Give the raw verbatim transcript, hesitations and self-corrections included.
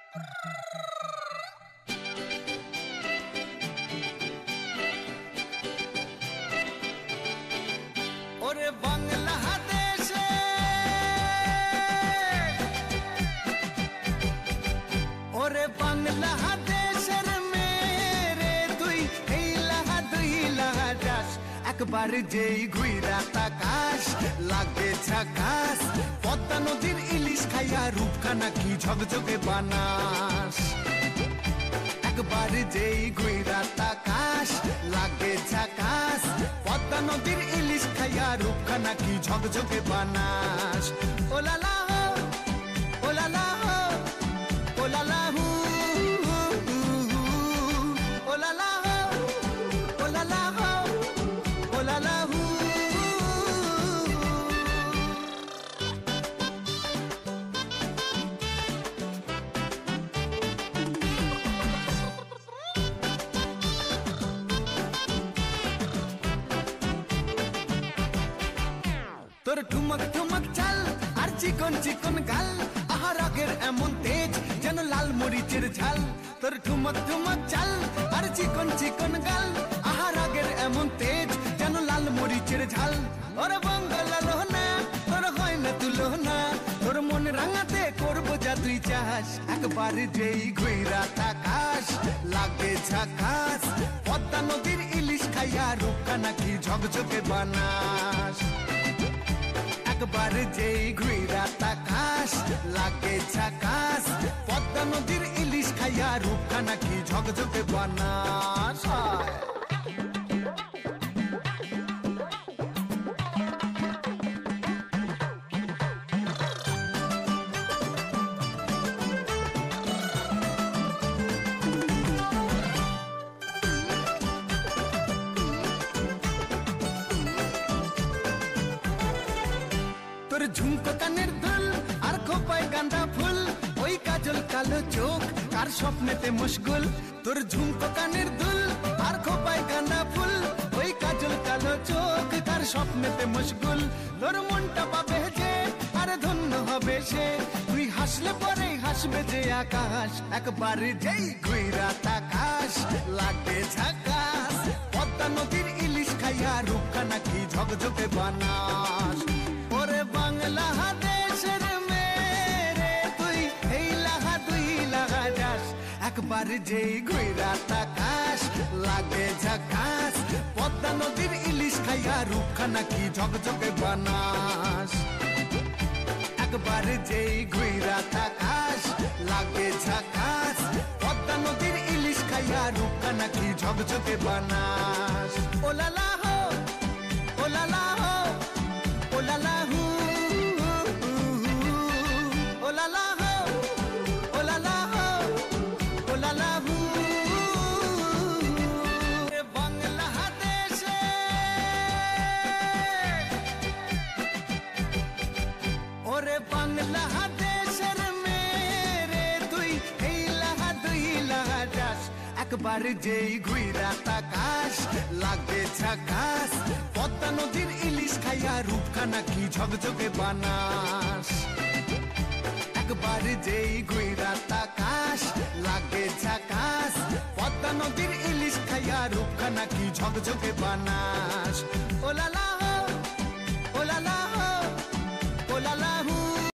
ওরে বাংলাদেশে ওরে বাংলাদেশের মেরে তুই এই লাহা দুই লাহা যাস একবার যেই ঘুইরা তাকাস লাগে ঝাকাস পদ্মা নদীর ইলিশ খাইয়া রূপখানা কি ঝকঝকে বানাস একবার যেই ঘুইরা তাকাস লাগে ঝাকাস পদ্মা নদীর ইলিশ খাইয়া রূপখানা কি ঝকঝকে বানাস ওলালা হো ওলালা হো ওলালা হু ওলালা হো ওলালা হো ওলালা হু তোর ঠুমক ঠুমক চাল আর চিকন চিকন গাল আহা রাগের এমন তেজ যেন লাল মরিচের ঝাল তোর ঠুমক ঠুমক চাল আর চিকন চিকন গাল আহা রাগের এমন তেজ যেন লাল মরিচের ঝাল ওরে বাংলা লোহনা তোর হয় না তুলনা তোর মন রাঙাতে করবো যা তুই চাস একবার যেই ঘুইরা তাকাস লাগে ঝাকাস পদ্মা নদীর ইলিশ খাইয়া রূপখানা কি ঝকঝকে বানাস একবার যেই ঘুইরা তাকাস লাগে ঝাকাস পদ্মা নদীর ইলিশ খাইয়া রূপখানা কি ঝকঝকে বানাস তোর ঝুমকো কানের দুল আর খোপায় গাঁদা ফুল ওই কাজল কালো চোখ কার স্বপ্নেতে মুশগুল তোর ঝুমকো কানের দুল আর খোপায় গাঁদা ফুল ওই কাজল কালো চোখ কার স্বপ্নেতে মুশগুল তোর মনটা পাবে যে আর ধন্য হবে সে তুই হাসলে পরেই হাসবে যে আকাশ একবার যেই ঘুইরা তাকাস লাগে ঝাকাস পদ্মা নদীর ইলিশ খাইয়া রূপখানা কি ঝকঝকে বানাস ওরে বাংলাদেশের মেরে তুই এই লাহা দুই লাহা যাস একবার যেই ঘুইরা তাকাস লাগে ঝাকাস পদ্মা নদীর ইলিশ খাইয়া রূপখানা কি ঝকঝকে বানাস একবার যেই ঘুইরা তাকাস লাগে ঝাকাস পদ্মা নদীর ইলিশ খাইয়া রূপখানা কি ঝকঝকে বানাস ওলালা হো ওলালা হো ওলালা হু ওলালা হো ওলালা হো ওলালা হু বাংলাদেশে ওরে বাংলাদেশের মেরে তুই এই লাহা দুই লাহা যাস একবার যেই ঘুইরা তাকাস লাগে ঝাকাস পদ্মা নদীর ইলিশ খাইয়া রূপখানা কি ঝকঝকে বানাস একবার যেই ঘুইরা তাকাস লাগে ঝাকাস পদ্মা নদীর ইলিশ খাইয়া রূপখানা কি ঝকঝকে বানাস ওলালা